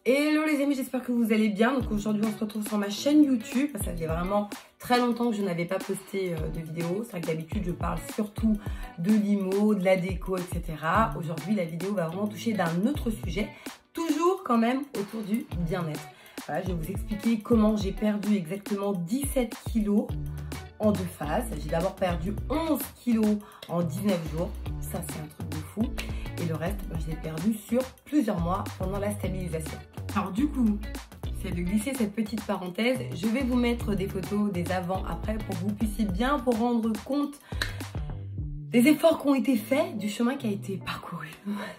Hello les amis, j'espère que vous allez bien. Donc aujourd'hui on se retrouve sur ma chaîne YouTube. Ça fait vraiment très longtemps que je n'avais pas posté de vidéo. C'est vrai que d'habitude je parle surtout de l'IMO, de la déco, etc. Aujourd'hui la vidéo va vraiment toucher d'un autre sujet, toujours quand même autour du bien-être. Voilà, je vais vous expliquer comment j'ai perdu exactement 17 kilos en deux phases. J'ai d'abord perdu 11 kilos en 19 jours. Ça c'est un truc de fou. Et le reste, je l'ai perdu sur plusieurs mois pendant la stabilisation. Alors du coup, c'est de glisser cette petite parenthèse. Je vais vous mettre des photos des avant-après pour que vous puissiez bien vous rendre compte des efforts qui ont été faits, du chemin qui a été parcouru.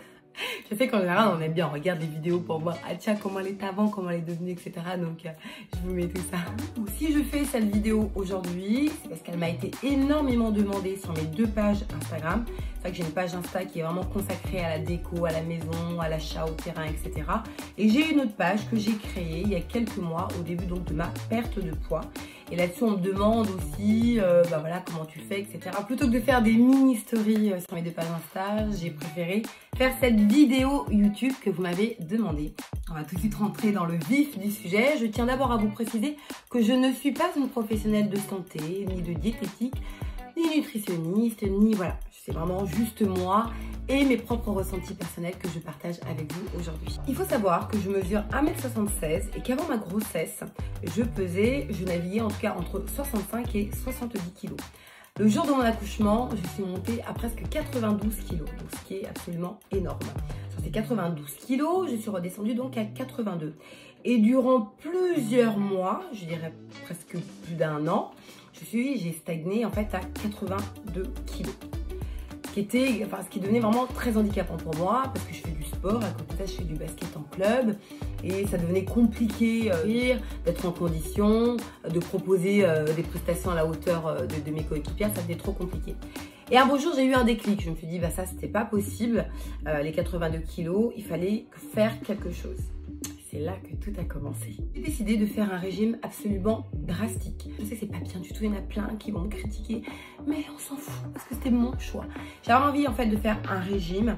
Je sais qu'en général, on aime bien, on regarde les vidéos pour voir, ah tiens, comment elle est avant, comment elle est devenue, etc. Donc, je vous mets tout ça. Si je fais cette vidéo aujourd'hui, c'est parce qu'elle m'a été énormément demandée sur mes deux pages Instagram. C'est vrai que j'ai une page Insta qui est vraiment consacrée à la déco, à la maison, à l'achat, au terrain, etc. Et j'ai une autre page que j'ai créée il y a quelques mois, au début donc de ma perte de poids. Et là-dessus, on me demande aussi, voilà, comment tu fais, etc. Plutôt que de faire des mini-stories sur mes deux pages Insta, j'ai préféré faire cette vidéo YouTube que vous m'avez demandé. On va tout de suite rentrer dans le vif du sujet. Je tiens d'abord à vous préciser que je ne suis pas une professionnelle de santé, ni de diététique, ni nutritionniste, ni voilà. C'est vraiment juste moi et mes propres ressentis personnels que je partage avec vous aujourd'hui. Il faut savoir que je mesure 1m76 et qu'avant ma grossesse, je naviguais en tout cas entre 65 et 70 kg. Le jour de mon accouchement, je suis montée à presque 92 kg, donc ce qui est absolument énorme. Sur ces 92 kg, je suis redescendue donc à 82. Et durant plusieurs mois, je dirais presque plus d'un an, j'ai stagné en fait à 82 kg. Ce qui devenait vraiment très handicapant pour moi parce que je fais du sport, à côté de ça je fais du basket en club et ça devenait compliqué d'être en condition, de proposer des prestations à la hauteur de mes coéquipières, ça devenait trop compliqué. Et un beau jour j'ai eu un déclic, je me suis dit ça c'était pas possible, les 82 kilos, il fallait faire quelque chose. C'est là que tout a commencé. J'ai décidé de faire un régime absolument drastique. Je sais que c'est pas bien du tout, il y en a plein qui vont me critiquer, mais on s'en fout parce que c'était mon choix. J'avais envie en fait de faire un régime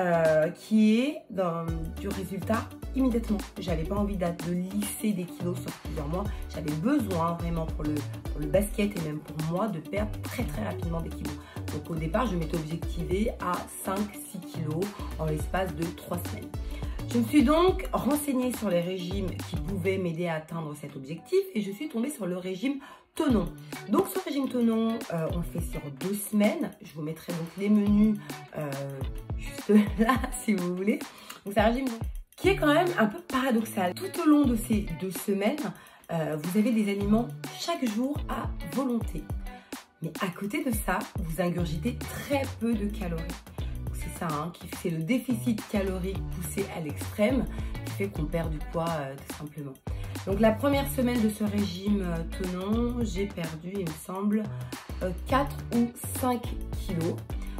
qui est du résultat immédiatement. J'avais pas envie de lisser des kilos sur plusieurs mois. J'avais besoin vraiment pour le basket et même pour moi de perdre très rapidement des kilos. Donc au départ, je m'étais objectivée à 5-6 kilos en l'espace de 3 semaines. Je me suis donc renseignée sur les régimes qui pouvaient m'aider à atteindre cet objectif et je suis tombée sur le régime Tonon. Donc ce régime Tonon, on le fait sur 2 semaines. Je vous mettrai donc les menus juste là si vous voulez. Donc c'est un régime qui est quand même un peu paradoxal. Tout au long de ces 2 semaines, vous avez des aliments chaque jour à volonté. Mais à côté de ça, vous ingurgitez très peu de calories. C'est ça, c'est le déficit calorique poussé à l'extrême qui fait qu'on perd du poids tout simplement. Donc la première semaine de ce régime Tonon, j'ai perdu, il me semble, 4 ou 5 kilos.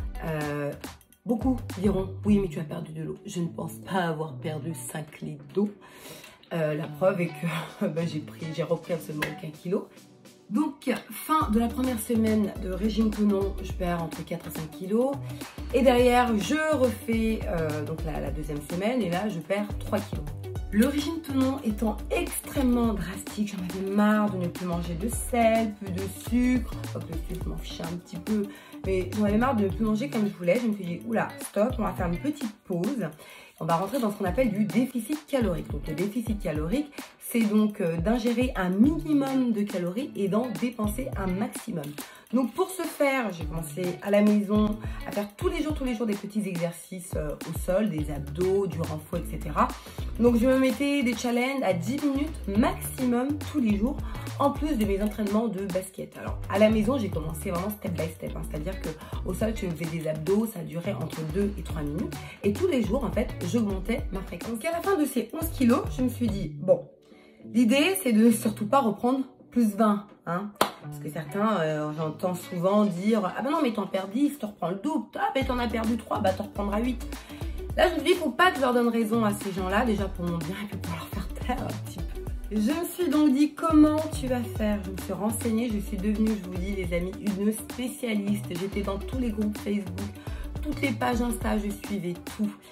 Beaucoup diront, oui mais tu as perdu de l'eau. Je ne pense pas avoir perdu 5 litres d'eau. La preuve est que j'ai repris absolument aucun kilo. Donc, fin de la première semaine de régime Tonon, je perds entre 4 et 5 kilos. Et derrière, je refais donc la deuxième semaine et là, je perds 3 kilos. Le régime Tonon étant extrêmement drastique, j'en avais marre de ne plus manger de sel, plus de sucre. Enfin, le sucre, je m'en fichais un petit peu. Mais j'en avais marre de ne plus manger comme je voulais. Je me suis dit, oula, stop, on va faire une petite pause. On va rentrer dans ce qu'on appelle du déficit calorique. Donc le déficit calorique, c'est donc d'ingérer un minimum de calories et d'en dépenser un maximum. Donc pour ce faire, j'ai commencé à la maison à faire tous les jours des petits exercices au sol, des abdos, du renfort, etc. Donc je me mettais des challenges à 10 minutes maximum tous les jours, en plus de mes entraînements de basket. Alors à la maison, j'ai commencé vraiment step by step, c'est-à-dire qu'au sol, je faisais des abdos, ça durait entre 2 et 3 minutes. Et tous les jours, en fait, j'augmentais ma fréquence. Donc à la fin de ces 11 kilos, je me suis dit, bon, l'idée, c'est de surtout pas reprendre plus 20, Parce que certains, j'entends souvent dire, ah ben non, mais t'en perds 10, tu reprends le double. Ah ben t'en as perdu 3, bah t'en reprendras 8. Là, je me dis, il faut pas que je leur donne raison à ces gens-là, déjà pour mon bien et puis pour leur faire taire un petit peu. Je me suis donc dit, comment tu vas faire? Je me suis renseignée, je suis devenue, je vous dis les amis, une spécialiste. J'étais dans tous les groupes Facebook, toutes les pages Insta, je suivais tout.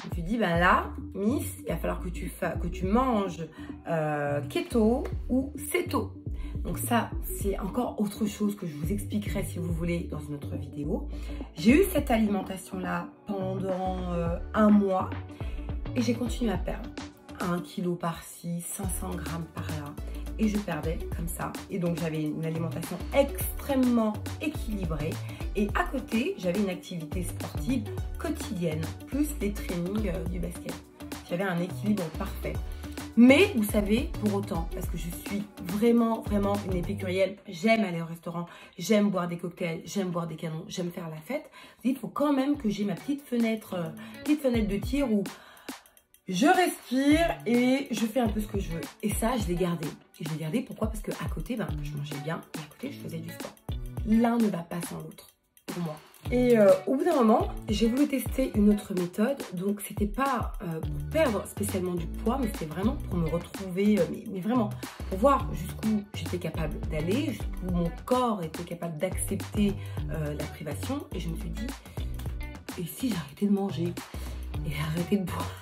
Je me suis dit, ben là, Miss, il va falloir que tu manges keto ou céto. Donc ça, c'est encore autre chose que je vous expliquerai si vous voulez dans une autre vidéo. J'ai eu cette alimentation-là pendant un mois et j'ai continué à perdre 1 kg par-ci, 500 grammes par-là. Et je perdais comme ça. Et donc, j'avais une alimentation extrêmement équilibrée. Et à côté, j'avais une activité sportive quotidienne, plus les trainings du basket. J'avais un équilibre parfait. Mais vous savez, pour autant, parce que je suis vraiment une épicurienne, j'aime aller au restaurant, j'aime boire des cocktails, j'aime boire des canons, j'aime faire la fête. Il faut quand même que j'ai ma petite fenêtre de tir où je respire et je fais un peu ce que je veux. Et ça, je l'ai gardé. Et je l'ai gardé pourquoi? Parce qu'à côté, ben, je mangeais bien et à côté, je faisais du sport. L'un ne va pas sans l'autre pour moi. Et au bout d'un moment, j'ai voulu tester une autre méthode. Donc, c'était pas pour perdre spécialement du poids, mais c'était vraiment pour me retrouver, mais vraiment, pour voir jusqu'où j'étais capable d'aller, jusqu'où mon corps était capable d'accepter la privation. Et je me suis dit, et si j'arrêtais de manger et arrêtais de boire?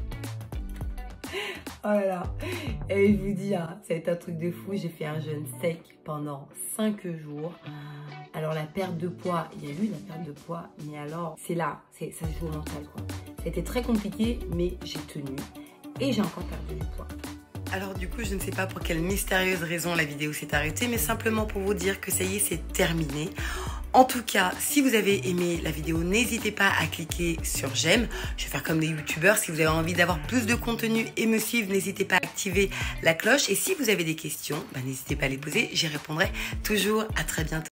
Oh là là. Et je vous dis, hein, ça a été un truc de fou. J'ai fait un jeûne sec pendant 5 jours. Alors la perte de poids, il y a eu la perte de poids, mais alors c'est là, ça se joue au mental quoi. C'était très compliqué, mais j'ai tenu et j'ai encore perdu du poids. Alors du coup, je ne sais pas pour quelle mystérieuse raison la vidéo s'est arrêtée, mais simplement pour vous dire que ça y est, c'est terminé. En tout cas, si vous avez aimé la vidéo, n'hésitez pas à cliquer sur j'aime. Je vais faire comme les youtubeurs. Si vous avez envie d'avoir plus de contenu et me suivre, n'hésitez pas à activer la cloche. Et si vous avez des questions, n'hésitez pas à les poser. J'y répondrai toujours. À très bientôt.